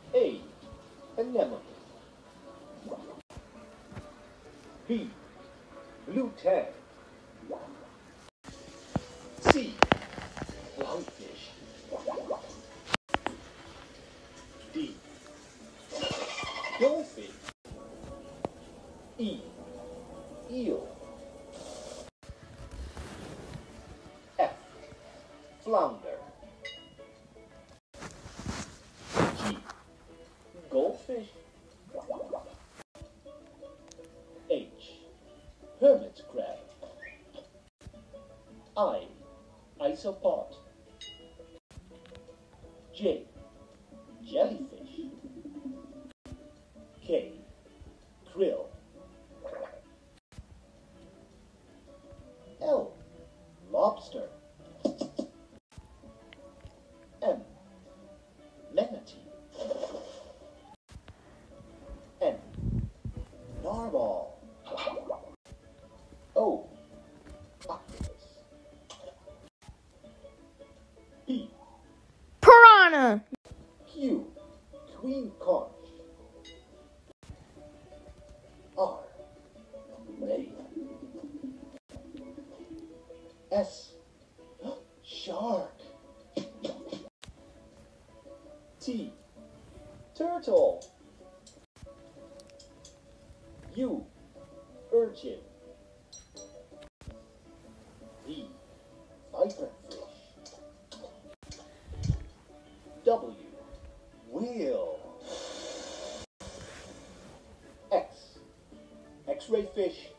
A. Anemone. B. Blue tang. C. Clownfish. D. Dolphin. E. Eel. F. Flounder. G. Goldfish. H. Hermit crab. I. Isopod. J. Jellyfish. K. Krill. L. Lobster. M. Manatee. N. Narwhal. O. Octopus. P. Piranha. Q. Queen conch. R. Ray. S. Shark. T. Turtle. U. Urchin. V. Viperfish. W. Whale. X. X-ray fish.